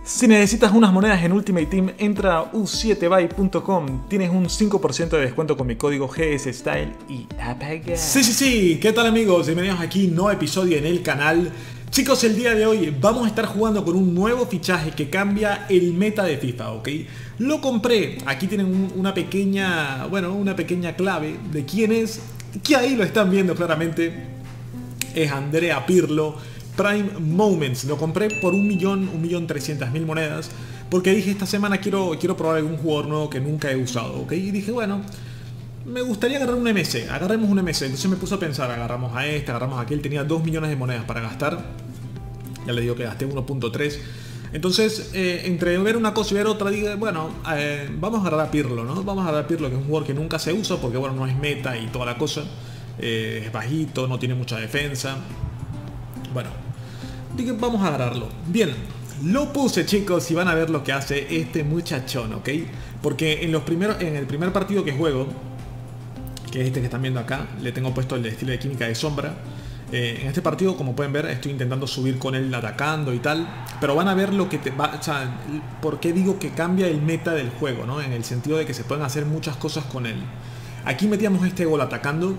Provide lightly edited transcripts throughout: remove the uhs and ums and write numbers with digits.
Si necesitas unas monedas en Ultimate Team, entra a u7buy.com. Tienes un 5% de descuento con mi código GSStyle y apaga. Sí, ¿qué tal amigos? Bienvenidos aquí, nuevo episodio en el canal. Chicos, el día de hoy vamos a estar jugando con un nuevo fichaje que cambia el meta de FIFA, ¿ok? Lo compré, aquí tienen una pequeña clave de quién es, que ahí lo están viendo claramente. Es Andrea Pirlo, Prime Moments. Lo compré por 1.300.000 monedas porque dije esta semana quiero probar algún jugador nuevo que nunca he usado, ¿ok? Y dije, bueno, me gustaría agarrar un MC, agarremos un MC. Entonces me puse a pensar, agarramos a este, agarramos a aquel. Tenía 2 millones de monedas para gastar. Ya les digo que gasté 1.3. Entonces, entre ver una cosa y ver otra, dije, bueno, vamos a agarrar a Pirlo, ¿no? Vamos a agarrar a Pirlo, que es un jugador que nunca se usa porque, bueno, no es meta y toda la cosa. Es bajito, no tiene mucha defensa. Bueno, dije, vamos a agarrarlo. Bien, lo puse, chicos, y van a ver lo que hace este muchachón, ¿ok? Porque en el primer partido que juego, que es este que están viendo acá, le tengo puesto el estilo de química de sombra. En este partido, como pueden ver, estoy intentando subir con él atacando y tal. Pero van a ver lo que o sea, por qué digo que cambia el meta del juego, ¿no? En el sentido de que se pueden hacer muchas cosas con él. Aquí metíamos este gol atacando.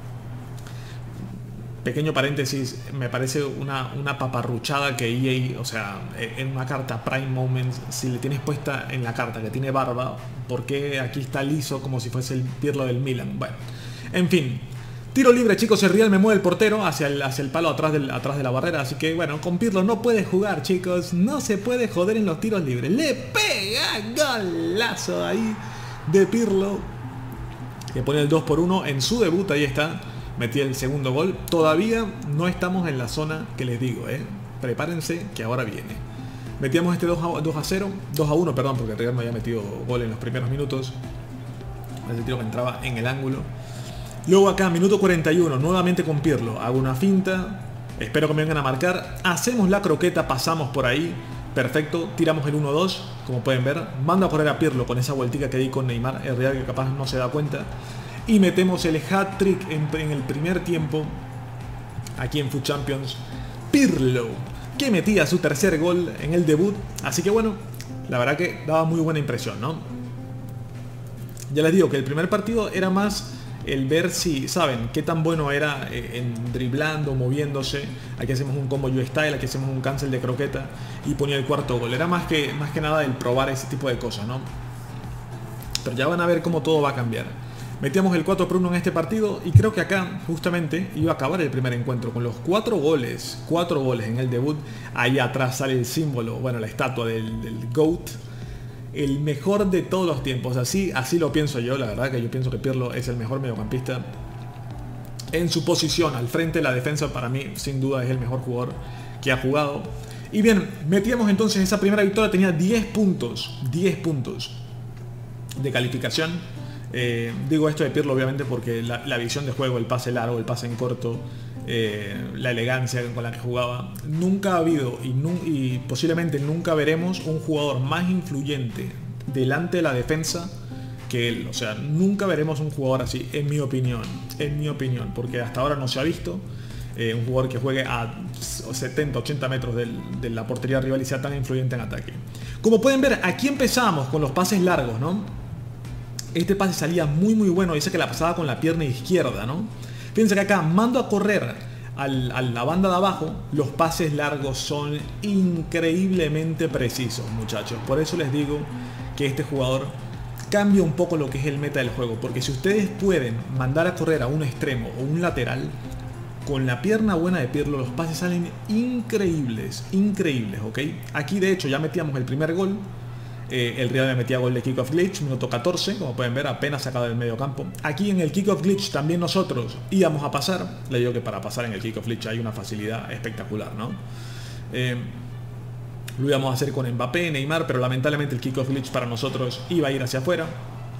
Pequeño paréntesis, me parece una paparruchada que EA, o sea, en una carta Prime Moments, si le tienes puesta en la carta que tiene barba, ¿por qué aquí está liso como si fuese el Pirlo del Milan? Bueno, en fin. Tiro libre, chicos, el Real me mueve el portero hacia el palo atrás de la barrera. Así que, bueno, con Pirlo no puede jugar, chicos. No se puede joder en los tiros libres. Le pega golazo ahí de Pirlo, que pone el 2-1 en su debut. Ahí está. Metí el segundo gol. Todavía no estamos en la zona que les digo, prepárense que ahora viene. Metíamos este 2-1, perdón, porque el Real me había metido gol en los primeros minutos. Ese tiro que entraba en el ángulo. Luego acá, minuto 41, nuevamente con Pirlo. Hago una finta, espero que me vengan a marcar. Hacemos la croqueta, pasamos por ahí. Perfecto, tiramos el 1-2, como pueden ver. Mando a correr a Pirlo con esa vueltica que di con Neymar. El Real que capaz no se da cuenta. Y metemos el hat-trick en el primer tiempo. Aquí en FUT Champions. Pirlo, que metía su tercer gol en el debut. Así que bueno, la verdad que daba muy buena impresión, ¿no? Ya les digo que el primer partido era más el ver si, ¿saben? Qué tan bueno era en driblando, moviéndose. Aquí hacemos un combo U-Style, aquí hacemos un cancel de croqueta y ponía el cuarto gol. Era más que nada el probar ese tipo de cosas, ¿no? Pero ya van a ver cómo todo va a cambiar. Metíamos el 4-1 en este partido y creo que acá justamente iba a acabar el primer encuentro con los 4 goles en el debut. Ahí atrás sale el símbolo, bueno, la estatua del GOAT. El mejor de todos los tiempos, así lo pienso yo, la verdad que yo pienso que Pirlo es el mejor mediocampista en su posición, al frente de la defensa. Para mí, sin duda, es el mejor jugador que ha jugado. Y bien, metíamos entonces esa primera victoria, tenía 10 puntos de calificación. Digo esto de Pirlo obviamente porque la visión de juego, el pase largo, el pase en corto, la elegancia con la que jugaba. Nunca ha habido y posiblemente nunca veremos un jugador más influyente delante de la defensa que él. O sea, nunca veremos un jugador así, en mi opinión, porque hasta ahora no se ha visto un jugador que juegue a 70-80 metros de la portería rival y sea tan influyente en ataque. Como pueden ver, aquí empezamos con los pases largos, ¿no? Este pase salía muy bueno, dice que la pasaba con la pierna izquierda, ¿no? Fíjense que acá mando a correr a la banda de abajo. Los pases largos son increíblemente precisos, muchachos. Por eso les digo que este jugador cambia un poco lo que es el meta del juego. Porque si ustedes pueden mandar a correr a un extremo o un lateral, con la pierna buena de Pirlo los pases salen increíbles, ¿ok? Aquí de hecho ya metíamos el primer gol. El Real me metía gol de Kick-Off Glitch, minuto 14, como pueden ver, apenas sacado del medio campo. Aquí en el Kick-Off Glitch también nosotros íbamos a pasar. Le digo que para pasar en el Kick-Off Glitch hay una facilidad espectacular, ¿no? Lo íbamos a hacer con Mbappé, Neymar, pero lamentablemente el Kick-Off Glitch para nosotros iba a ir hacia afuera.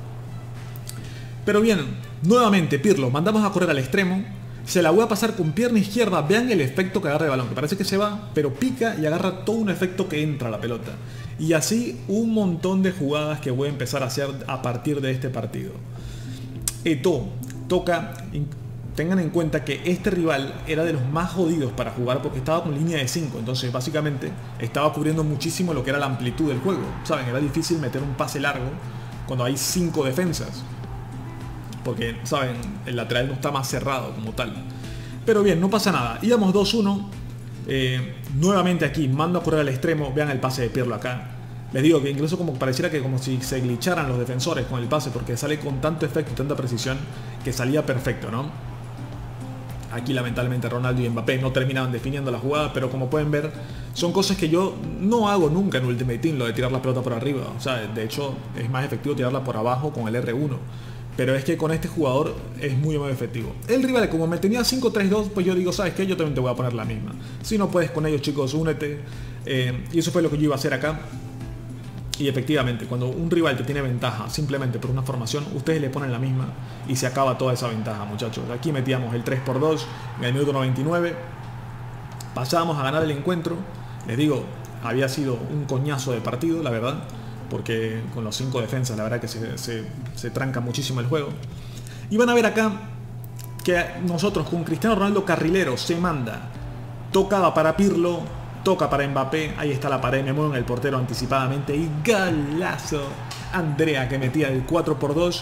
Pero bien, nuevamente Pirlo, mandamos a correr al extremo. Se la voy a pasar con pierna izquierda. Vean el efecto que agarra el balón, que parece que se va, pero pica y agarra todo un efecto que entra a la pelota. Y así un montón de jugadas que voy a empezar a hacer a partir de este partido. Eto'o toca tengan en cuenta que este rival era de los más jodidos para jugar porque estaba con línea de 5, entonces básicamente estaba cubriendo muchísimo lo que era la amplitud del juego, ¿saben? Era difícil meter un pase largo cuando hay 5 defensas, porque, ¿saben? El lateral no está más cerrado como tal. Pero bien, no pasa nada, íbamos 2-1, nuevamente aquí, mando a correr al extremo, vean el pase de Pirlo acá. Les digo que incluso como pareciera que como si se glitcharan los defensores con el pase, porque sale con tanto efecto y tanta precisión que salía perfecto, ¿no? Aquí lamentablemente Ronaldo y Mbappé no terminaban definiendo la jugada, pero como pueden ver, son cosas que yo no hago nunca en Ultimate Team, lo de tirar la pelota por arriba. O sea, de hecho es más efectivo tirarla por abajo con el R1. Pero es que con este jugador es muy efectivo. El rival, como me tenía 5-3-2, pues yo digo, ¿sabes qué? Yo también te voy a poner la misma. Si no puedes con ellos, chicos, únete. Y eso fue lo que yo iba a hacer acá. Y efectivamente, cuando un rival te tiene ventaja simplemente por una formación, ustedes le ponen la misma y se acaba toda esa ventaja, muchachos. Aquí metíamos el 3-2 en el minuto 99. Pasábamos a ganar el encuentro. Les digo, había sido un coñazo de partido, la verdad, porque con los 5 defensas la verdad que se tranca muchísimo el juego. Y van a ver acá que nosotros con Cristiano Ronaldo carrilero se manda. Tocaba para Pirlo, toca para Mbappé, ahí está la pared, me muevo en el portero anticipadamente y golazo. Andrea que metía el 4-2.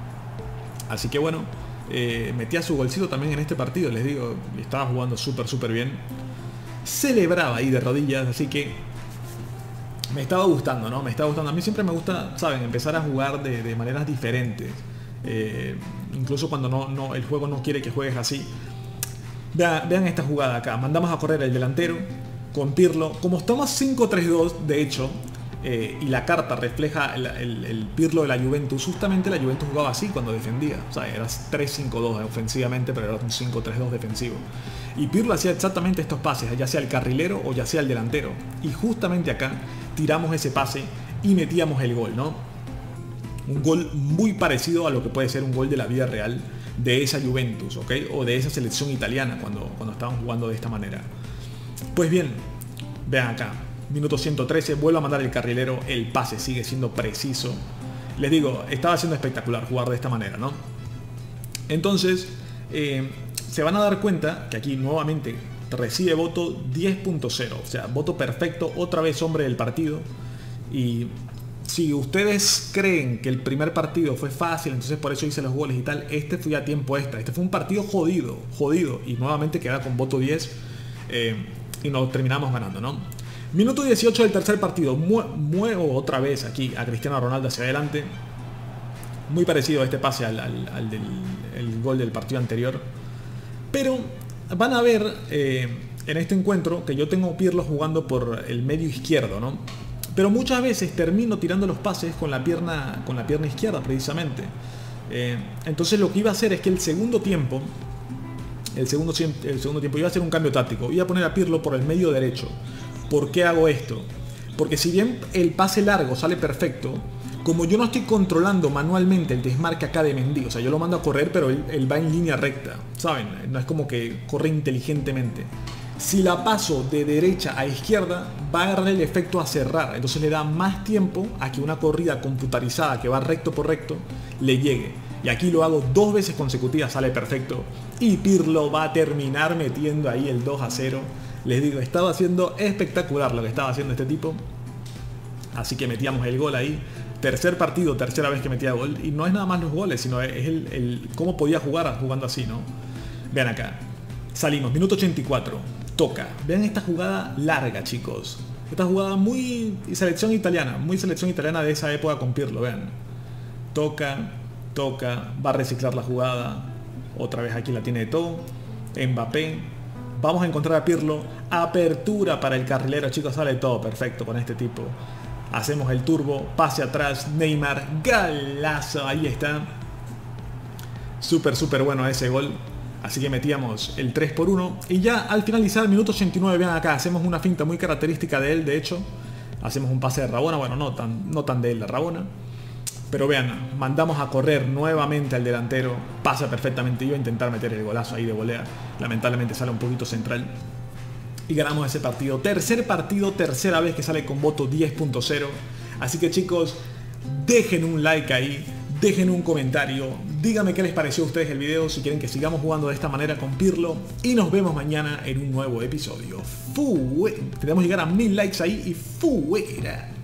Así que bueno, metía su golcito también en este partido, les digo, estaba jugando súper bien. Celebraba ahí de rodillas, así que me estaba gustando, ¿no? Me estaba gustando. A mí siempre me gusta, ¿saben? Empezar a jugar de maneras diferentes. Incluso cuando el juego no quiere que juegues así. Vean esta jugada acá. Mandamos a correr el delantero con Pirlo. Como estamos 5-3-2, de hecho, y la carta refleja el Pirlo de la Juventus, justamente la Juventus jugaba así cuando defendía. O sea, era 3-5-2 ofensivamente, pero era un 5-3-2 defensivo. Y Pirlo hacía exactamente estos pases, ya sea el carrilero o ya sea el delantero. Y justamente acá tiramos ese pase y metíamos el gol, ¿no? Un gol muy parecido a lo que puede ser un gol de la vida real de esa Juventus, ¿ok? O de esa selección italiana cuando estaban jugando de esta manera. Pues bien, vean acá, minuto 113, vuelvo a mandar el carrilero, el pase sigue siendo preciso. Les digo, estaba siendo espectacular jugar de esta manera, ¿no? Entonces, se van a dar cuenta que aquí nuevamente recibe voto 10.0, o sea, voto perfecto, otra vez hombre del partido. Y si ustedes creen que el primer partido fue fácil, entonces por eso hice los goles y tal, este fue a tiempo extra, este fue un partido jodido, y nuevamente queda con voto 10 y nos terminamos ganando, ¿no? Minuto 18 del tercer partido, muevo otra vez aquí a Cristiano Ronaldo hacia adelante, muy parecido a este pase al del gol del partido anterior, pero van a ver en este encuentro que yo tengo Pirlo jugando por el medio izquierdo, ¿no? Pero muchas veces termino tirando los pases con la pierna izquierda precisamente. Entonces lo que iba a hacer es que el segundo tiempo iba a hacer un cambio táctico. Iba a poner a Pirlo por el medio derecho. ¿Por qué hago esto? Porque si bien el pase largo sale perfecto, como yo no estoy controlando manualmente el desmarque acá de Mendy, o sea, yo lo mando a correr, pero él va en línea recta, ¿saben? No es como que corre inteligentemente. Si la paso de derecha a izquierda, va a agarrar el efecto a cerrar. Entonces le da más tiempo a que una corrida computarizada que va recto por recto le llegue. Y aquí lo hago 2 veces consecutivas, sale perfecto. Y Pirlo va a terminar metiendo ahí el 2-0. Les digo, estaba haciendo espectacular lo que estaba haciendo este tipo. Así que metíamos el gol ahí. Tercer partido, tercera vez que metía gol. Y no es nada más los goles, sino es el cómo podía jugar jugando así, ¿no? Vean acá. Salimos, minuto 84. Toca. Vean esta jugada larga, chicos. Esta jugada muy selección italiana de esa época con Pirlo, vean. Toca, va a reciclar la jugada. Otra vez aquí la tiene de todo. Mbappé. Vamos a encontrar a Pirlo. Apertura para el carrilero, chicos. Sale todo perfecto con este tipo. Hacemos el turbo. Pase atrás. Neymar. Galazo. Ahí está. Súper bueno ese gol. Así que metíamos el 3-1. Y ya al finalizar el minuto 89, vean acá, hacemos una finta muy característica de él, de hecho. Hacemos un pase de Rabona, bueno, no tan de él, de Rabona. Pero vean, mandamos a correr nuevamente al delantero. Pasa perfectamente, iba a intentar meter el golazo ahí de volea. Lamentablemente sale un poquito central. Y ganamos ese partido. Tercer partido, tercera vez que sale con voto 10.0. Así que chicos, dejen un like ahí. dejen un comentario, díganme qué les pareció a ustedes el video, si quieren que sigamos jugando de esta manera con Pirlo, y nos vemos mañana en un nuevo episodio. Tenemos que llegar a 1000 likes ahí y fuera.